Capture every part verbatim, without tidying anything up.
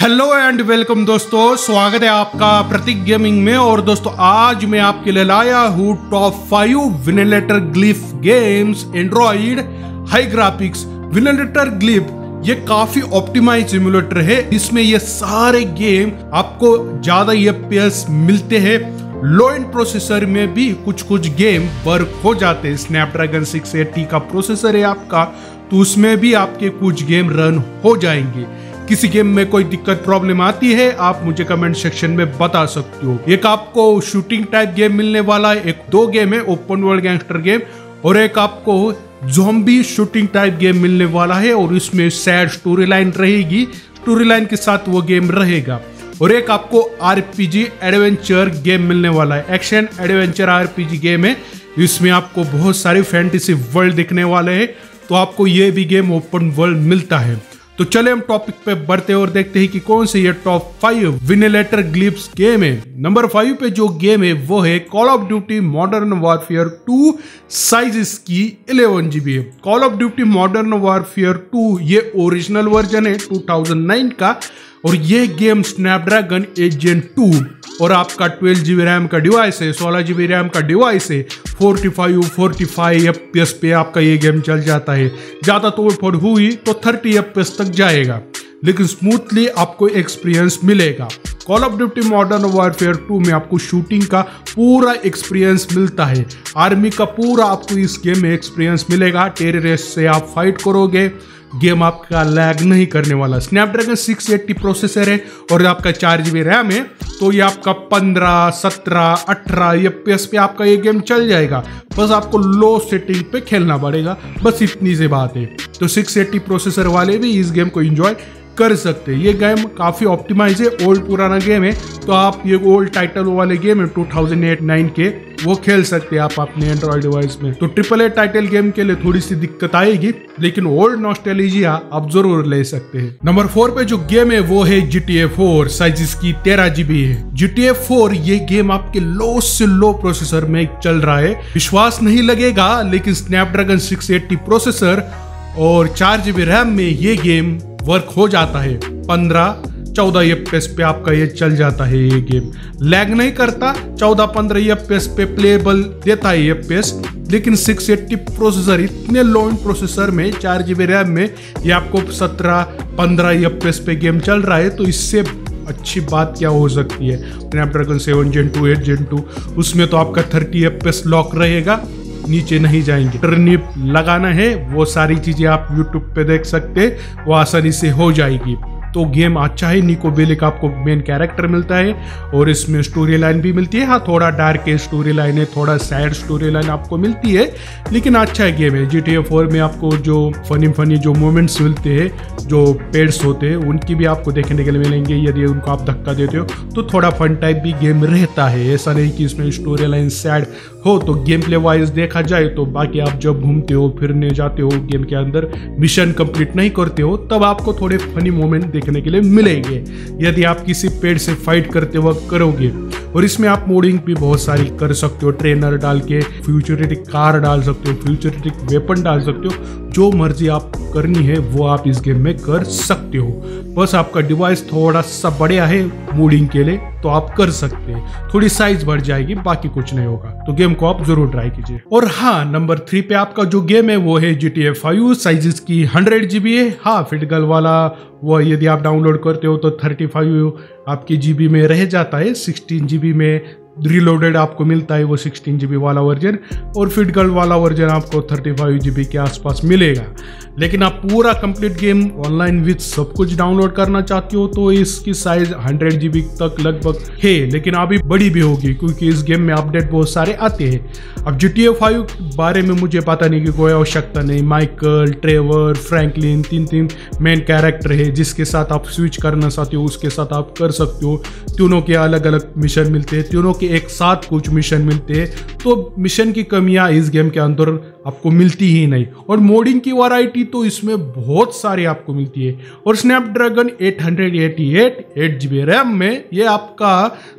Hello and welcome दोस्तों, स्वागत है आपका प्रतीक गेमिंग में। और दोस्तों आज मैं आपके लिए लाया हूँ top five Winlator glibc games Android high graphics. Winlator glibc ये काफी ऑप्टिमाइज सिमुलेटर है। इसमें ये सारे गेम आपको ज्यादा एफपीएस मिलते हैं। लो एंड प्रोसेसर में भी कुछ कुछ गेम वर्क हो जाते हैं। स्नैपड्रैगन सिक्स एटी का प्रोसेसर है आपका, तो उसमें भी आपके कुछ गेम रन हो जाएंगे। किसी गेम में कोई दिक्कत प्रॉब्लम आती है आप मुझे कमेंट सेक्शन में बता सकते हो। एक आपको शूटिंग टाइप गेम मिलने वाला है, एक दो गेम है ओपन वर्ल्ड गैंगस्टर गेम, और एक आपको ज़ॉम्बी शूटिंग टाइप गेम मिलने वाला है और इसमें सैड स्टोरी लाइन रहेगी। स्टोरी लाइन के साथ वो गेम रहेगा। और एक आपको आरपीजी एडवेंचर गेम मिलने वाला है, एक्शन एडवेंचर आरपीजी गेम है। इसमें आपको बहुत सारे फैंटेसी वर्ल्ड दिखने वाले हैं, तो आपको ये भी गेम ओपन वर्ल्ड मिलता है। तो चले हम टॉपिक पे बढ़ते हैं और देखते हैं कि कौन से ये top five Winlator glibcs game है। नंबर फाइव पे जो गेम है वो है call of duty modern warfare two. Size इसकी इलेवन जीबी है। Call of duty modern warfare two ये ओरिजिनल वर्जन है टू थाउजेंड नाइन का, और ये game Snapdragon eight gen two और आपका ट्वेल्व जीबी रैम का डिवाइस है, सोलह जीबी रैम का डिवाइस है। Forty five forty five FPS पे आपका ये गेम चल जाता है। ज़्यादा तोड़ फोड़ हुई तो थर्टी एफपीएस तक जाएगा, लेकिन स्मूथली आपको एक्सपीरियंस मिलेगा। Call of duty modern warfare two में आपको शूटिंग का पूरा एक्सपीरियंस मिलता है। आर्मी का पूरा आपको इस गेम में एक्सपीरियंस मिलेगा। टेररिस्ट से आप फाइट करोगे, गेम आपका लैग नहीं करने वाला। स्नैपड्रैगन सिक्स एटी प्रोसेसर है और आपका चार जीबी रैम है, तो ये आपका पंद्रह सत्रह अठारह एफपीएस पे आपका ये गेम चल जाएगा। बस आपको लो सेटिंग पे खेलना पड़ेगा, बस इतनी सी बात है। तो सिक्स एटी प्रोसेसर वाले भी इस गेम को एंजॉय कर सकते हैं। ये गेम काफी ऑप्टिमाइज है, ओल्ड पुराना गेम है, तो आप ये ओल्ड टाइटल वाले गेम है टू थाउजेंड एट नाइन के, वो खेल सकते हैं आप अपने एंड्रॉइड डिवाइस में। तो ट्रिपल ए टाइटल गेम के लिए थोड़ी सी दिक्कत आएगी, लेकिन ओल्ड नॉस्टैल्जिया आप जरूर ले सकते हैं। नंबर फोर पे जो गेम है वो है G T A four. Size इसकी तेरह जीबी है। जी टी ए फोर ये गेम आपके लो से लो प्रोसेसर में चल रहा है। विश्वास नहीं लगेगा, लेकिन स्नैपड्रैगन सिक्स एटी प्रोसेसर और चार जीबी रैम में ये गेम वर्क हो जाता है। पंद्रह चौदह एफपीएस पे आपका ये चल जाता है। ये गेम लैग नहीं करता, चौदह पंद्रह एफपीएस पे प्लेबल देता है एफपीएस। लेकिन सिक्स एटी प्रोसेसर इतने लो एंड प्रोसेसर में चार जीबी रैम में ये आपको सत्रह पंद्रह एफपीएस पे गेम चल रहा है, तो इससे अच्छी बात क्या हो सकती है। Snapdragon seven gen two eight gen two उसमें तो आपका थर्टी एफपीएस लॉक रहेगा, नीचे नहीं जाएंगे। टर्निप लगाना है, वो सारी चीजें आप यूट्यूब पे देख सकते, वो आसानी से हो जाएगी। तो गेम अच्छा है। निको बेलिक आपको मेन कैरेक्टर मिलता है और इसमें स्टोरी लाइन भी मिलती है। हाँ, थोड़ा डार्क है स्टोरी लाइन है, थोड़ा सैड स्टोरी लाइन आपको मिलती है, लेकिन अच्छा है गेम है। जी टी ए फोर में आपको जो फनी फनी जो मोमेंट्स मिलते हैं, जो पेड्स होते हैं, उनकी भी आपको देखने के लिए मिलेंगे। यदि उनको आप धक्का देते हो तो थोड़ा फन टाइप भी गेम रहता है। ऐसा नहीं कि इसमें स्टोरी लाइन सैड हो। तो गेम प्ले वाइज देखा जाए तो बाकी आप जब घूमते हो फिरने जाते हो गेम के अंदर, मिशन कंप्लीट नहीं करते हो, तब आपको थोड़े फनी मोमेंट देखने के लिए मिलेंगे यदि आप किसी पेड़ से फाइट करते वक्त करोगे। और इसमें आप मोडिंग भी बहुत सारी कर सकते हो। ट्रेनर डाल के फ्यूचरिटिक कार डाल सकते हो, फ्यूचरिटिक वेपन डाल सकते हो, जो मर्जी आप करनी है वो आप इस गेम में कर सकते हो। बस आपका डिवाइस थोड़ा सा बढ़िया है मोडिंग के लिए, तो आप कर सकते हैं। थोड़ी साइज बढ़ जाएगी, बाकी कुछ नहीं होगा। तो गेम को आप जरूर ट्राई कीजिए। और हाँ, नंबर थ्री पे आपका जो गेम है वो है G T A five. Size इसकी हंड्रेड जीबी है। हाँ, फिटगल वाला वो यदि आप डाउनलोड करते हो तो थर्टी फाइव आपकी जीबी में रह जाता है। सिक्सटीन जीबी में रिलोडेड आपको मिलता है वो सिक्सटीन जीबी वाला वर्जन, और फिटगल वाला वर्जन आपको थर्टी फाइव जीबी के आसपास मिलेगा। लेकिन आप पूरा कंप्लीट गेम ऑनलाइन विथ सब कुछ डाउनलोड करना चाहते हो तो इसकी साइज हंड्रेड जीबी तक लगभग है, लेकिन अभी बड़ी भी होगी क्योंकि इस गेम में अपडेट बहुत सारे आते हैं। अब जी टी ए फाइव बारे में मुझे पता नहीं कि कोई आवश्यकता नहीं। माइकल, ट्रेवर, फ्रैंकलिन, तीन तीन मेन कैरेक्टर है जिसके साथ आप स्विच करना चाहते हो, उसके साथ आप कर सकते हो। तीनों के अलग अलग मिशन मिलते हैं, तीनों के एक साथ कुछ मिशन मिलते हैं, तो मिशन की कमियां इस गेम के अंदर आपको मिलती ही नहीं। और मोडिंग की वैरायटी तो इसमें बहुत सारी आपको मिलती है। और Snapdragon eight eighty eight eight GB RAM में ये आपका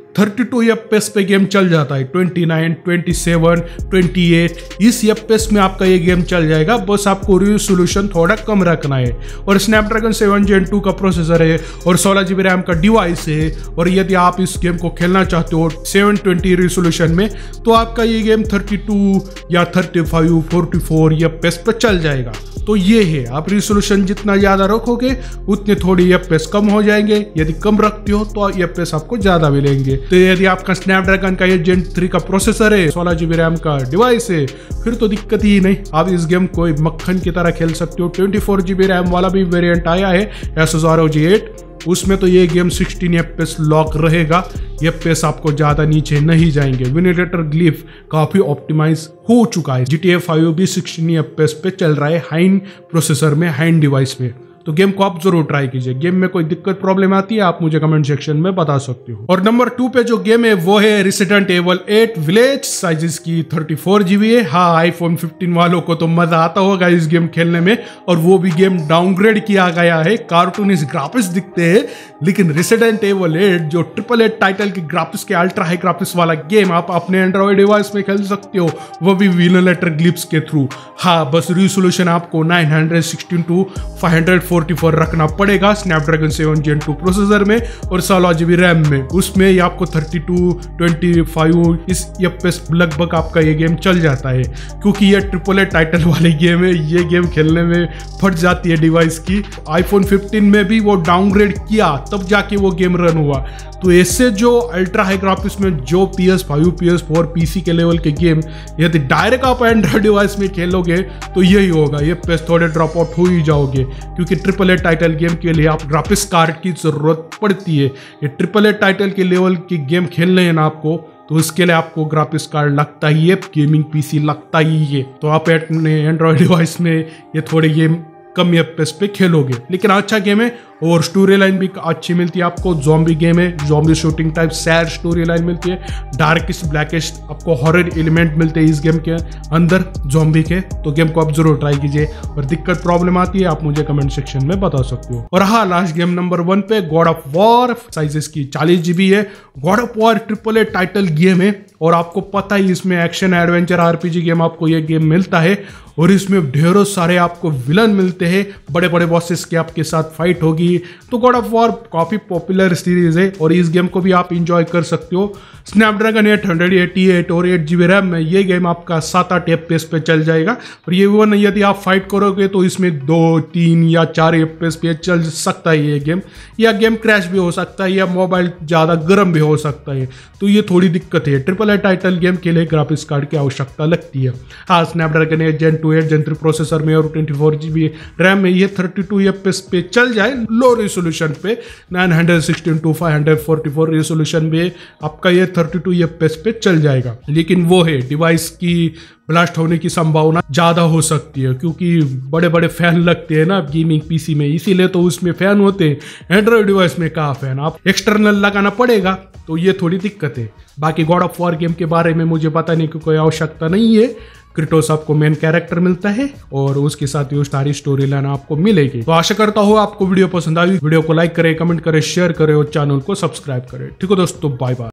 thirty two F P S पे गेम चल जाता है, twenty nine, twenty seven, twenty eight इस एफ पी एस में आपका ये गेम चल जाएगा। बस आपको रिजोल्यूशन थोड़ा कम रखना है। और स्नैपड्रैगन सेवन जेन टू का प्रोसेसर है और सोलह जीबी रैम का डिवाइस है। और यदि आप इस गेम को खेलना चाहते हो सेवन ट्वेंटी रिजोल्यूशन में तो आपका ये गेम थर्टी टू या thirty five, forty four F P S पे चल जाएगा। तो ये है, आप रिजोल्यूशन जितना ज्यादा रखोगे उतने थोड़ी एफ पी एस कम हो जाएंगे, यदि कम रखते हो तो एफ पी एस आपको ज्यादा मिलेंगे। तो यदि आपका स्नैपड्रैगन का ये जेन थ्री का प्रोसेसर है, सोलह जीबी रैम का डिवाइस है, फिर तो दिक्कत ही नहीं, आप इस गेम को मक्खन की तरह खेल सकते हो। ट्वेंटी फोर जीबी रैम वाला भी वेरिएंट आया है Asus R O G eight, उसमें तो ये game sixteen F P S lock रहेगा, एफ पी एस आपको ज्यादा नीचे नहीं जाएंगे। विनेलेटर ग्लिफ काफी ऑप्टिमाइज हो चुका है। जी टी ए फाइव भी सिक्सटीन एफ पी एस पे चल रहा है हाइन प्रोसेसर में, हाइन डिवाइस में। तो गेम को आप जरूर ट्राई कीजिए। गेम में कोई दिक्कत प्रॉब्लम आती है आप मुझे कमेंट सेक्शन में बता सकते हो। और नंबर टू पे जो गेम है वो है resident evil eight village, size की थर्टी फोर जीबी है। हाँ, आईफोन फिफ्टीन वालों को तो मजा आता होगा इस गेम खेलने में, और वो भी गेम डाउनग्रेड किया गया है, कार्टूनिश ग्राफिक्स दिखते हैं। लेकिन रेसिडेंट एविल एट जो ट्रिपल एट टाइटल के ग्राफिक्स के अल्ट्रा हाई ग्राफिक्स वाला गेम आप अपने एंड्रॉइड डिवाइस में खेल सकते हो, वो भी विनेलेटर ग्लिफ्स के थ्रू। हाँ, बस रिजोल्यूशन आपको nine sixteen to five forty four रखना पड़ेगा Snapdragon seven gen two processor में और सोलह जीबी रैम में। उसमें ये आपको थर्टी टू, ट्वेंटी फाइव इस एफ पी एस लगभग आपका ये गेम चल जाता है, क्योंकि ये ट्रिपल ए टाइटल वाले गेम है। ये गेम खेलने में फट जाती है डिवाइस की। आईफोन फिफ्टीन में भी वो डाउनग्रेड किया तब जाके वो गेम रन हुआ। तो ऐसे जो अल्ट्रा हाई ग्राफिक्स में जो P S five, P S four, PC के लेवल के गेम यदि डायरेक्ट आप एंड्रॉइड डिवाइस में खेलोगे तो यही होगा, ये पे थोड़े ड्रॉप आउट हो ही जाओगे, क्योंकि ट्रिपल ए टाइटल गेम के लिए आप ग्राफिक्स कार्ड की जरूरत पड़ती है। ये ट्रिपल ए टाइटल के लेवल की गेम खेलने हैं ना आपको, तो इसके लिए आपको ग्राफिक्स कार्ड लगता ही है, गेमिंग पीसी लगता ही है। तो आप अपने एंड्रॉइड डिवाइस में ये थोड़े गेम कम एफ पी एस पे खेलोगे। लेकिन अच्छा गेम है और स्टोरी लाइन भी अच्छी मिलती है आपको। जॉम्बी गेम है, zombie shooting type sad story line मिलती है, डार्किश ब्लैकिश आपको हॉरर एलिमेंट मिलते हैं इस गेम के अंदर जॉम्बी के। तो गेम को आप जरूर ट्राई कीजिए, और दिक्कत प्रॉब्लम आती है आप मुझे कमेंट सेक्शन में बता सकते हो। और हाँ, लास्ट गेम नंबर वन पे गॉड ऑफ वॉर, साइजेस की चालीस जीबी है। God of War triple A title game है और आपको पता ही इसमें एक्शन एडवेंचर आरपीजी गेम आपको ये गेम मिलता है, और इसमें ढेरों सारे आपको विलन मिलते हैं, बड़े बड़े बॉसेस के आपके साथ फाइट होगी। तो गॉड ऑफ वॉर काफी पॉपुलर सीरीज है और इस गेम को भी आप इंजॉय कर सकते हो। स्नैपड्रैगन एट एटी एट और एट जीबी रैम में ये गेम आपका सात आठ एफ पी एस पे चल जाएगा। और ये वन यदि आप फाइट करोगे तो इसमें दो, तीन या चार एफ पी एस पे चल सकता है ये गेम, या गेम क्रैश भी हो सकता है, या मोबाइल ज़्यादा गर्म भी हो सकता है। तो ये थोड़ी दिक्कत है। ट्रिपल ए टाइटल गेम के लिए ग्राफिक्स कार्ड की आवश्यकता लगती है। हाँ, Snapdragon eight gen two eight gen three processor में और ट्वेंटी फोर जीबी रैम में ये thirty two F P S पे चल जाए, लो रेजोल्यूशन पे nine sixteen to five forty four resolution में आपका ये thirty two F P S पे चल जाएगा। लेकिन वो है, डिवाइस की ब्लास्ट होने की संभावना ज्यादा हो सकती है, क्योंकि बड़े बड़े फैन लगते हैं ना गेमिंग पीसी में, इसीलिए तो उसमें फैन होते हैं। एंड्रॉइड डिवाइस में कहाँ फैन, आप एक्सटर्नल लगाना पड़ेगा, तो ये थोड़ी दिक्कत है। बाकी गॉड ऑफ वॉर गेम के बारे में मुझे बताने की कोई आवश्यकता नहीं है। क्रेटोस आपको मेन कैरेक्टर मिलता है और उसके साथ ही सारी स्टोरी लाइन आपको मिलेगी। तो आशा करता हूँ आपको वीडियो पसंद आई। वीडियो को लाइक करें, कमेंट करें, शेयर करें और चैनल को सब्सक्राइब करें। ठीक है दोस्तों, बाय बाय।